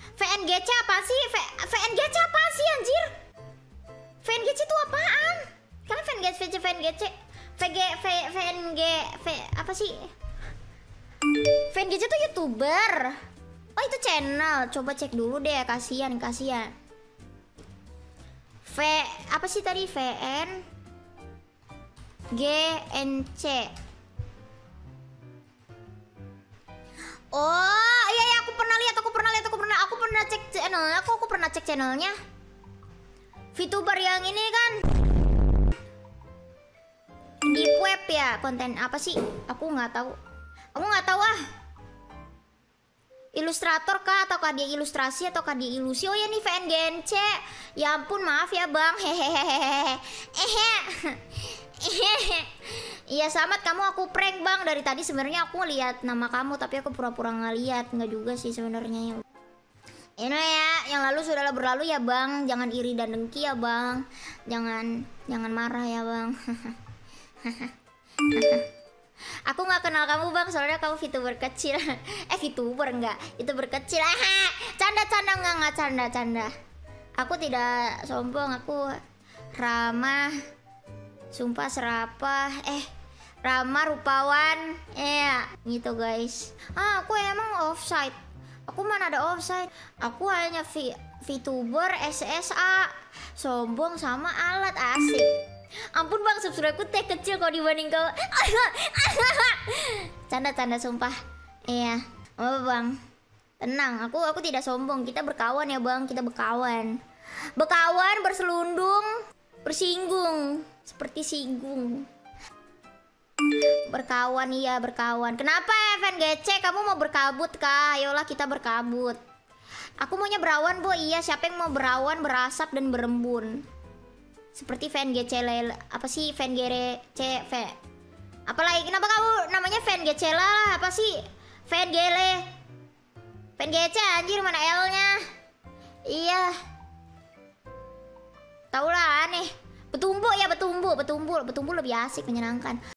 VNGC apa sih? VNGC apa sih anjir? VNGC itu apaan? Kalian VNGC apa sih? VNGC itu YouTuber. Oh itu channel. Coba cek dulu deh, kasihan. Apa sih tadi? VNGNC. Oh iya aku pernah lihat, aku pernah cek channelnya. Aku pernah cek channelnya. VTuber yang ini kan di web ya, konten apa sih? Aku nggak tahu ah. Ilustrator kah, ataukah dia ilustrasi, ataukah dia ilusi? Oh ya nih VNGNC. Ya ampun, maaf ya bang. Iya Samat, kamu aku prank bang. Dari tadi sebenarnya aku lihat nama kamu, tapi aku pura-pura ngeliat. Nggak juga sih sebenarnya. Ini ya, yang lalu sudahlah berlalu ya bang. Jangan iri dan dengki ya bang. Jangan marah ya bang. Aku nggak kenal kamu bang, soalnya kamu VTuber kecil. VTuber enggak, itu berkecil. Canda. Aku tidak sombong, aku ramah, sumpah serapah, ramah rupawan, gitu guys. Aku emang offside. Aku mana ada offside? Aku hanya VTuber SSA, sombong sama alat asik. Ampun bang, subscribe-ku teh kecil kalau dibanding kau. Canda sumpah. Iya. Oh bang, tenang. Aku tidak sombong. Kita berkawan ya bang. Kita berkawan, berselundung, bersinggung, seperti singgung. Berkawan, iya berkawan. Kenapa FNGC? Kamu mau berkabut kah? Ayolah kita berkabut. Aku maunya berawan bu. Iya, siapa yang mau berawan, berasap dan berembun? Seperti VNGC apa sih VNGC apa lagi? Kenapa kamu namanya VNGC lah? Apa sih VNGC anjir, mana L-nya? Iya. Tahu lah aneh. Betumbu ya, betumbu lebih asik, menyenangkan.